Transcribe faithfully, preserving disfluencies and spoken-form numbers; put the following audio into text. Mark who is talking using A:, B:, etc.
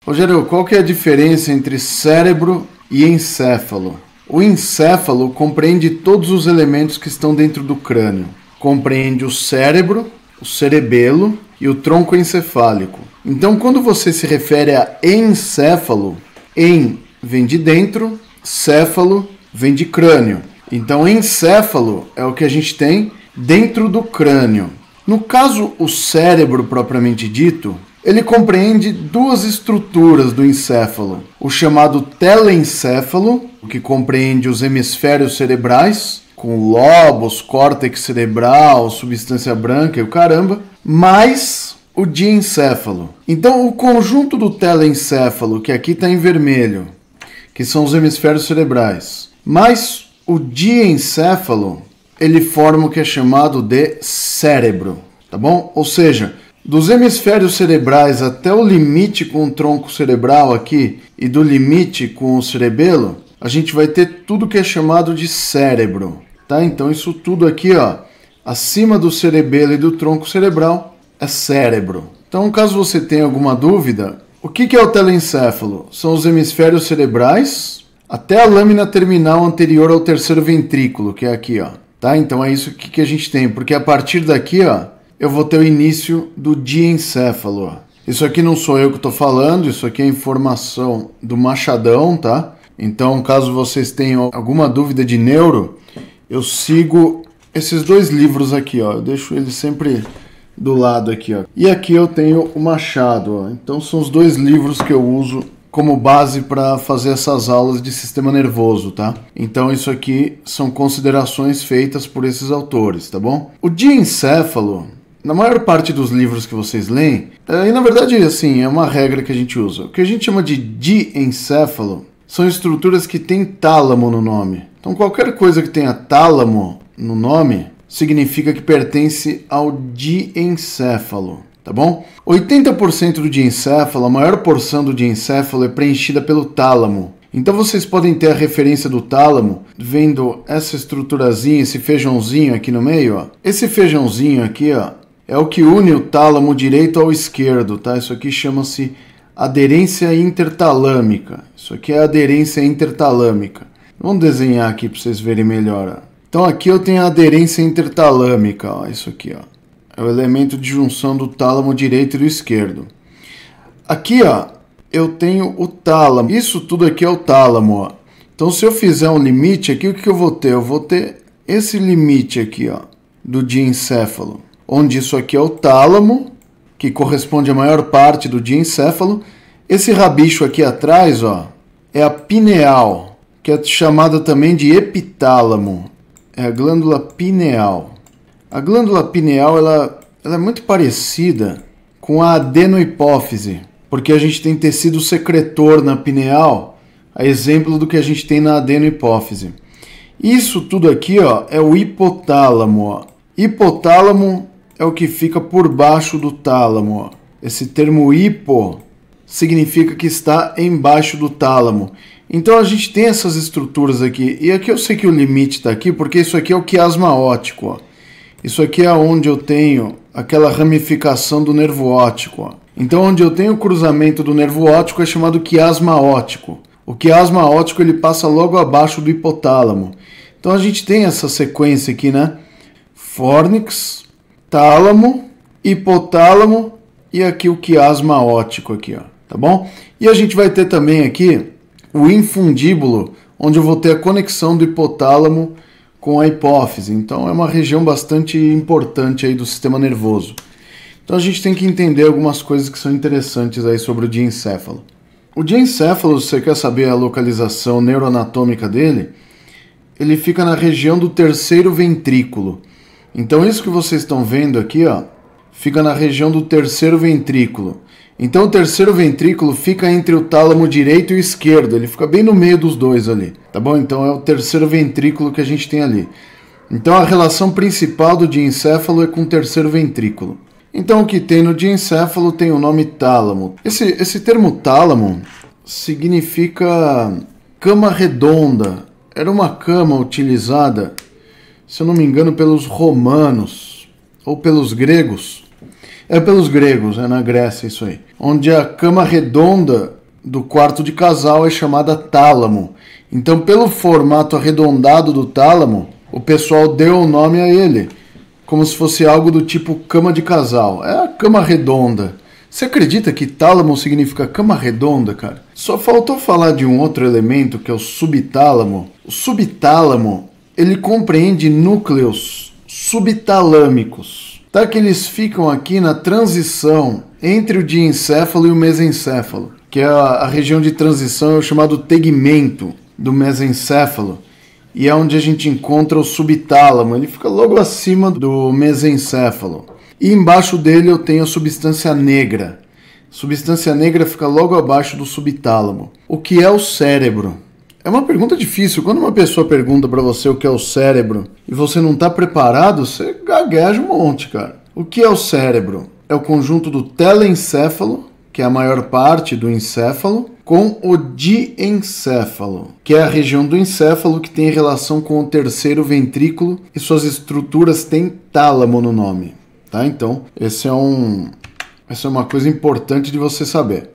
A: Rogério, qual que é a diferença entre cérebro e encéfalo? O encéfalo compreende todos os elementos que estão dentro do crânio. Compreende o cérebro, o cerebelo e o tronco encefálico. Então, quando você se refere a encéfalo, en vem de dentro, céfalo vem de crânio. Então, encéfalo é o que a gente tem dentro do crânio. No caso, o cérebro propriamente dito, ele compreende duas estruturas do encéfalo. O chamado telencéfalo, que compreende os hemisférios cerebrais, com lobos, córtex cerebral, substância branca e o caramba, mais o diencéfalo. Então, o conjunto do telencéfalo, que aqui está em vermelho, que são os hemisférios cerebrais, mais o diencéfalo, ele forma o que é chamado de cérebro, tá bom? Ou seja, dos hemisférios cerebrais até o limite com o tronco cerebral aqui e do limite com o cerebelo, a gente vai ter tudo que é chamado de cérebro, tá? Então isso tudo aqui, ó, acima do cerebelo e do tronco cerebral é cérebro. Então, caso você tenha alguma dúvida, o que que é o telencéfalo? São os hemisférios cerebrais até a lâmina terminal anterior ao terceiro ventrículo, que é aqui, ó, tá? Então é isso que que a gente tem, porque a partir daqui, ó, eu vou ter o início do diencéfalo. Isso aqui não sou eu que estou falando, isso aqui é informação do Machadão, tá? Então, caso vocês tenham alguma dúvida de neuro, eu sigo esses dois livros aqui, ó. Eu deixo eles sempre do lado aqui, ó. E aqui eu tenho o Machado, ó. Então, são os dois livros que eu uso como base para fazer essas aulas de sistema nervoso, tá? Então, isso aqui são considerações feitas por esses autores, tá bom? O diencéfalo, na maior parte dos livros que vocês leem, é, e na verdade, assim, é uma regra que a gente usa. O que a gente chama de diencéfalo são estruturas que têm tálamo no nome. Então, qualquer coisa que tenha tálamo no nome significa que pertence ao diencéfalo, tá bom? oitenta por cento do diencéfalo, a maior porção do diencéfalo é preenchida pelo tálamo. Então, vocês podem ter a referência do tálamo vendo essa estruturazinha, esse feijãozinho aqui no meio, ó. Esse feijãozinho aqui, ó, é o que une o tálamo direito ao esquerdo, tá? Isso aqui chama-se aderência intertalâmica. Isso aqui é a aderência intertalâmica. Vamos desenhar aqui para vocês verem melhor, ó. Então aqui eu tenho a aderência intertalâmica, ó, isso aqui, ó. É o elemento de junção do tálamo direito e do esquerdo. Aqui, ó, eu tenho o tálamo. Isso tudo aqui é o tálamo, ó. Então se eu fizer um limite aqui, o que eu vou ter? Eu vou ter esse limite aqui, ó, do diencéfalo, onde isso aqui é o tálamo, que corresponde à maior parte do diencéfalo. Esse rabicho aqui atrás, ó, é a pineal, que é chamada também de epitálamo. É a glândula pineal. A glândula pineal, ela, ela é muito parecida com a adenohipófise, porque a gente tem tecido secretor na pineal, a exemplo do que a gente tem na adenohipófise. Isso tudo aqui, ó, é o hipotálamo, ó. Hipotálamo é o que fica por baixo do tálamo, ó. Esse termo hipo significa que está embaixo do tálamo. Então a gente tem essas estruturas aqui. E aqui eu sei que o limite está aqui, porque isso aqui é o quiasma óptico, ó. Isso aqui é onde eu tenho aquela ramificação do nervo óptico, ó. Então onde eu tenho o cruzamento do nervo óptico é chamado quiasma óptico. O quiasma óptico ele passa logo abaixo do hipotálamo. Então a gente tem essa sequência aqui, né? Fórnix, tálamo, hipotálamo e aqui o quiasma óptico aqui, ó, tá bom? E a gente vai ter também aqui o infundíbulo, onde eu vou ter a conexão do hipotálamo com a hipófise. Então é uma região bastante importante aí do sistema nervoso. Então a gente tem que entender algumas coisas que são interessantes aí sobre o diencéfalo. O diencéfalo, se você quer saber a localização neuroanatômica dele, ele fica na região do terceiro ventrículo. Então isso que vocês estão vendo aqui, ó, fica na região do terceiro ventrículo. Então o terceiro ventrículo fica entre o tálamo direito e o esquerdo, ele fica bem no meio dos dois ali, tá bom? Então é o terceiro ventrículo que a gente tem ali. Então a relação principal do diencéfalo é com o terceiro ventrículo. Então o que tem no diencéfalo tem o nome tálamo. Esse, esse termo tálamo significa cama redonda. Era uma cama utilizada, se eu não me engano, pelos romanos ou pelos gregos. É pelos gregos, é na Grécia isso aí. Onde a cama redonda do quarto de casal é chamada tálamo. Então, pelo formato arredondado do tálamo, o pessoal deu o nome a ele, como se fosse algo do tipo cama de casal. É a cama redonda. Você acredita que tálamo significa cama redonda, cara? Só faltou falar de um outro elemento, que é o subtálamo. O subtálamo, ele compreende núcleos subtalâmicos, tá? Que eles ficam aqui na transição entre o diencéfalo e o mesencéfalo, que é a, a região de transição, é o chamado tegmento do mesencéfalo, e é onde a gente encontra o subtálamo. Ele fica logo acima do mesencéfalo. E embaixo dele eu tenho a substância negra. Substância negra fica logo abaixo do subtálamo. O que é o cérebro? É uma pergunta difícil. Quando uma pessoa pergunta para você o que é o cérebro e você não está preparado, você gagueja um monte, cara. O que é o cérebro? É o conjunto do telencéfalo, que é a maior parte do encéfalo, com o diencéfalo, que é a região do encéfalo que tem relação com o terceiro ventrículo e suas estruturas têm tálamo no nome. Tá? Então, esse é um, essa é uma coisa importante de você saber.